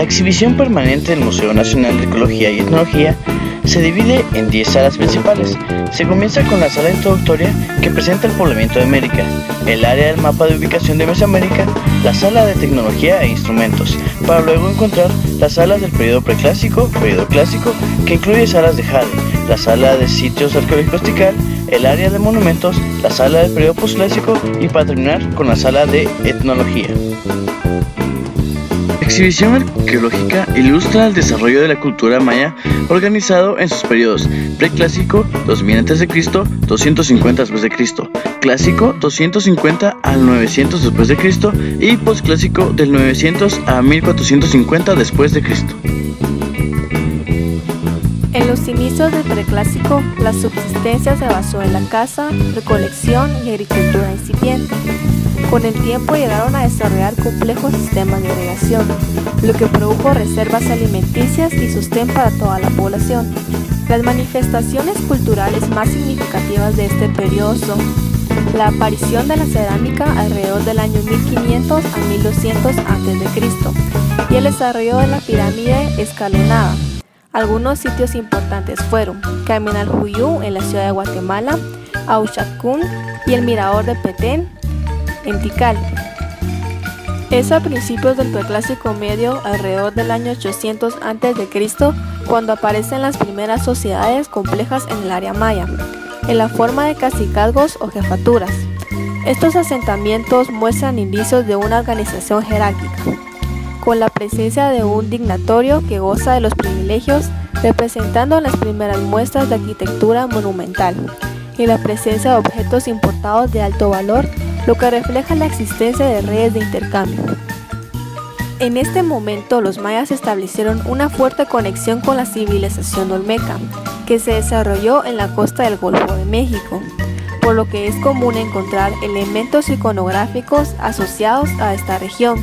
exhibición permanente del Museo Nacional de Arqueología y Etnología se divide en 10 salas principales. Se comienza con la sala introductoria que presenta el poblamiento de América, el área del mapa de ubicación de Mesoamérica, la sala de tecnología e instrumentos, para luego encontrar las salas del periodo preclásico, periodo clásico, que incluye salas de jade, la sala de sitios arqueológicos Tikal, el área de monumentos, la sala del periodo postclásico y para terminar con la sala de etnología. La exhibición arqueológica ilustra el desarrollo de la cultura maya organizado en sus periodos preclásico 2000 a.C., 250 a.C., clásico 250 al 900 a.C. y postclásico del 900 a 1450 a.C. En los inicios del preclásico, la subsistencia se basó en la caza, recolección y agricultura incipiente. Con el tiempo llegaron a desarrollar complejos sistemas de irrigación, lo que produjo reservas alimenticias y sostén para toda la población. Las manifestaciones culturales más significativas de este periodo son la aparición de la cerámica alrededor del año 1500 a 1200 a.C. y el desarrollo de la pirámide escalonada. Algunos sitios importantes fueron Caminaljuyu en la ciudad de Guatemala, Auxaccún y el mirador de Petén en Tikal. Es a principios del preclásico medio, alrededor del año 800 a.C., cuando aparecen las primeras sociedades complejas en el área maya, en la forma de cacicazgos o jefaturas. Estos asentamientos muestran indicios de una organización jerárquica, con la presencia de un dignatorio que goza de los privilegios, representando las primeras muestras de arquitectura monumental, y la presencia de objetos importados de alto valor, lo que refleja la existencia de redes de intercambio. En este momento, los mayas establecieron una fuerte conexión con la civilización olmeca, que se desarrolló en la costa del Golfo de México, por lo que es común encontrar elementos iconográficos asociados a esta región.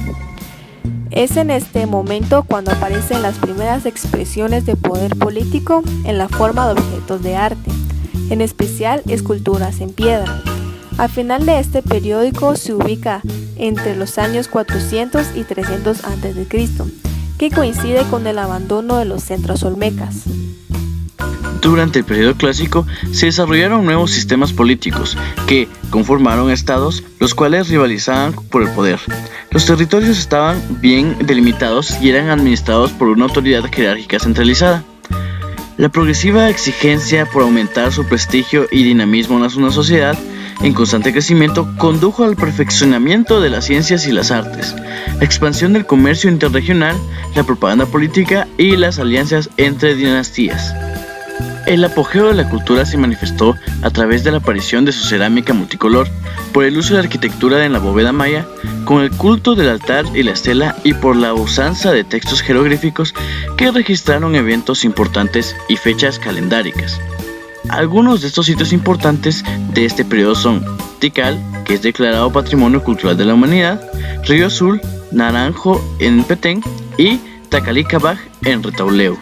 Es en este momento cuando aparecen las primeras expresiones de poder político en la forma de objetos de arte, en especial esculturas en piedra. Al final de este periódico se ubica entre los años 400 y 300 a.C., que coincide con el abandono de los centros olmecas. Durante el periodo clásico se desarrollaron nuevos sistemas políticos que conformaron estados, los cuales rivalizaban por el poder. Los territorios estaban bien delimitados y eran administrados por una autoridad jerárquica centralizada. La progresiva exigencia por aumentar su prestigio y dinamismo en una sociedad en constante crecimiento condujo al perfeccionamiento de las ciencias y las artes, la expansión del comercio interregional, la propaganda política y las alianzas entre dinastías. El apogeo de la cultura se manifestó a través de la aparición de su cerámica multicolor, por el uso de arquitectura en la bóveda maya, con el culto del altar y la estela y por la usanza de textos jeroglíficos que registraron eventos importantes y fechas calendáricas. Algunos de estos sitios importantes de este periodo son Tikal, que es declarado Patrimonio Cultural de la Humanidad, Río Azul, Naranjo en Petén y Tacalicabaj en Retauleu.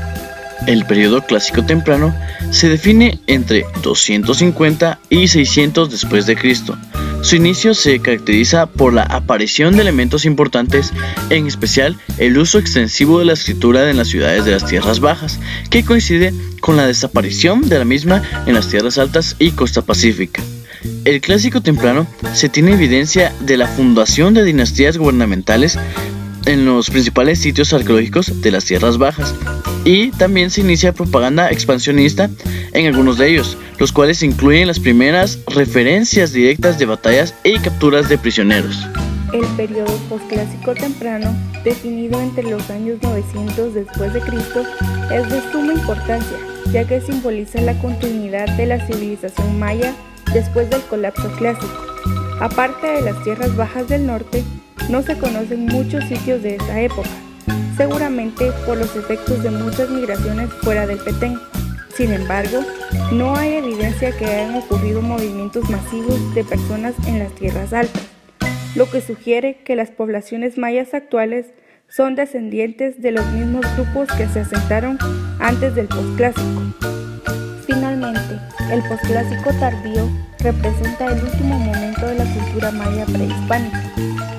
El periodo clásico temprano se define entre 250 y 600 después de Cristo. Su inicio se caracteriza por la aparición de elementos importantes, en especial el uso extensivo de la escritura en las ciudades de las tierras bajas, que coincide con la desaparición de la misma en las tierras altas y costa pacífica. El clásico temprano se tiene evidencia de la fundación de dinastías gubernamentales en los principales sitios arqueológicos de las tierras bajas, y también se inicia propaganda expansionista en algunos de ellos, los cuales incluyen las primeras referencias directas de batallas y capturas de prisioneros. El periodo postclásico temprano, definido entre los años 900 después de Cristo, es de suma importancia, ya que simboliza la continuidad de la civilización maya después del colapso clásico. Aparte de las tierras bajas del norte, no se conocen muchos sitios de esa época, seguramente por los efectos de muchas migraciones fuera del Petén. Sin embargo, no hay evidencia que hayan ocurrido movimientos masivos de personas en las tierras altas, lo que sugiere que las poblaciones mayas actuales son descendientes de los mismos grupos que se asentaron antes del posclásico. Finalmente, el posclásico tardío representa el último momento de la cultura maya prehispánica, el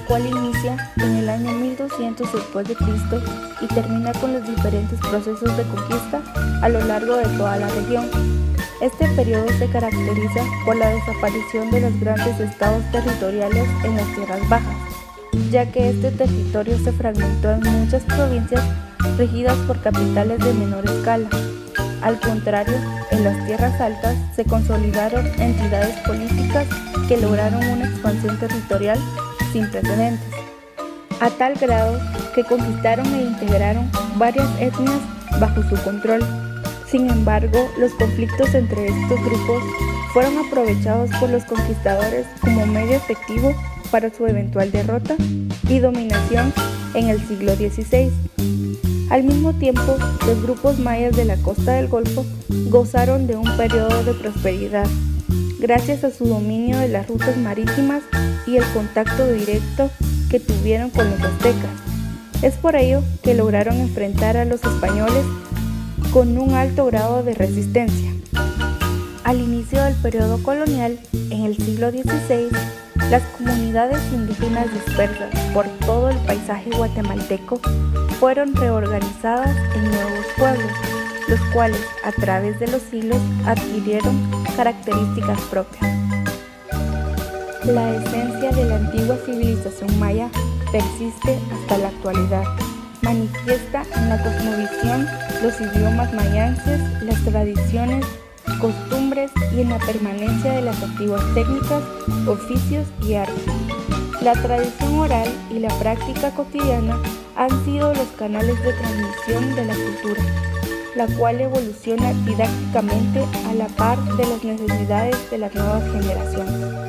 cual inicia en el año 1200 después de Cristo y termina con los diferentes procesos de conquista a lo largo de toda la región. Este periodo se caracteriza por la desaparición de los grandes estados territoriales en las tierras bajas, ya que este territorio se fragmentó en muchas provincias regidas por capitales de menor escala. Al contrario, en las tierras altas se consolidaron entidades políticas que lograron una expansión territorial sin precedentes, a tal grado que conquistaron e integraron varias etnias bajo su control. Sin embargo, los conflictos entre estos grupos fueron aprovechados por los conquistadores como medio efectivo para su eventual derrota y dominación en el siglo XVI. Al mismo tiempo, los grupos mayas de la costa del Golfo gozaron de un periodo de prosperidad, gracias a su dominio de las rutas marítimas y el contacto directo que tuvieron con los aztecas. Es por ello que lograron enfrentar a los españoles con un alto grado de resistencia. Al inicio del periodo colonial, en el siglo XVI, las comunidades indígenas dispersas por todo el paisaje guatemalteco fueron reorganizadas en nuevos pueblos, los cuales a través de los siglos adquirieron características propias. La esencia de la antigua civilización maya persiste hasta la actualidad. Manifiesta en la cosmovisión los idiomas mayenses, las tradiciones, costumbres y en la permanencia de las antiguas técnicas, oficios y artes. La tradición oral y la práctica cotidiana han sido los canales de transmisión de la cultura, la cual evoluciona didácticamente a la par de las necesidades de las nuevas generaciones.